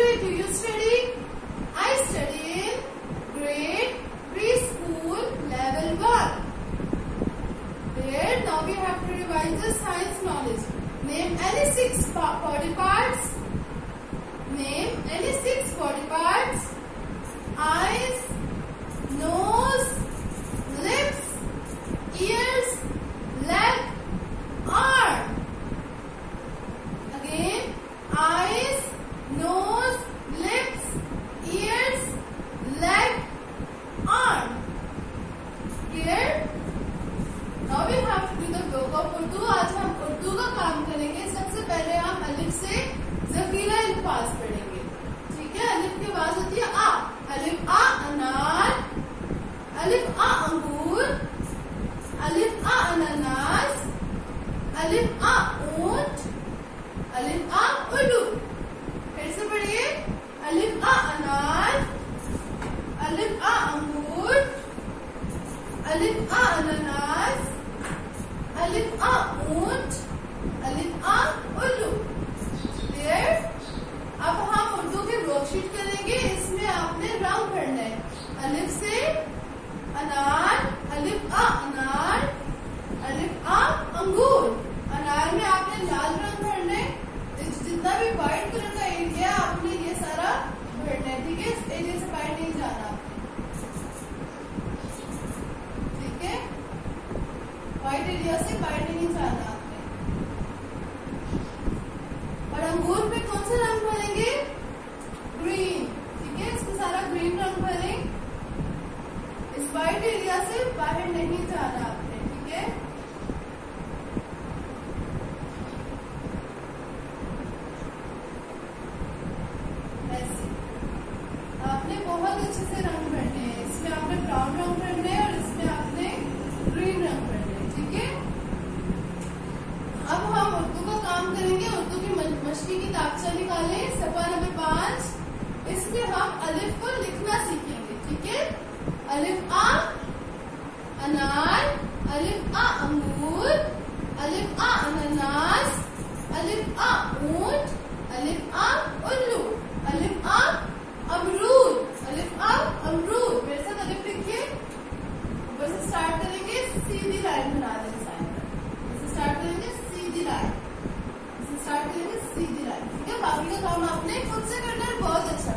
grade do you study? I study in grade preschool level 1. There, now we have to revise the science knowledge. Name any 6 body parts. Name any 6 body parts. Eyes, nose, lips, ears, leg, arm. Again, eyes, nose, lips, ears, leg, arm. Clear? Now we have to do the book of Urdu. आज हम उर्दू का काम करेंगे. सबसे पहले हम अलिफ से ज़कीरा अल्फाज पढ़ेंगे. ठीक है? अलिफ के बाद होती है आ. अलिफ आ अनार, अलिफ आ अंगूर, अलिफ आ अनानास, अलिफ आ ऊंट, अलिफ आ उल्लू. फिर से पढ़िए. अलिफ आ अनार, अलिफ आ अंगूर, अलिफ आ अनानास, अलिफ आ ऊंट, अलिफ आ उल्लू. क्लियर? अब हम उर्दू की वर्कशीट करेंगे. इसमें आपने रंग भरना है. अलिफ से अनार, अलिफ आ अनार, अलिफ आ अंगूर. अनार में आपने लाल रंग भरना है. जितना भी व्हाइट कलर का एरिया आपने ये सारा भरना है. ठीक है? इस एरिया से बाहर नहीं जाना आपने. ठीक है? व्हाइट एरिया से बाहर नहीं जाना आपने. और अंगूर पे कौन सा रंग भरेंगे? ग्रीन. ठीक है? इसमें सारा ग्रीन रंग भरें. इस व्हाइट एरिया से बाहर नहीं जाना आपने. ठीक है? ऐसे आपने बहुत अच्छे से रंग भरने हैं. इसमें आपने ब्राउन रंग भरने हैं और इसमें आपने ग्रीन रंग भरने हैं. ठीक है? अब हम उर्दू का काम करेंगे. उर्दू की मछली की ताकचा निकालें. सफा नंबर 5. इसमें हम अलिफ को लिखना सीखेंगे. ठीक है? अलिफ आ अनार, अलिफ आ अंगूर, अलिफ आ अनानास, अलिफ आ ऊंट, अलिफ आ उल्लू, अलिफ आ अमरूद, अलिफ आ अमरूद. मेरे साथ अलिफ लिखिए. ऊपर से स्टार्ट करेंगे. सीधी लाइन बना देंगे. साइन पर स्टार्ट करेंगे. सीधी लाइन. स्टार्ट करेंगे सीधी लाइन. ठीक है? बाकी का काम आपने खुद से करना है. बहुत अच्छा.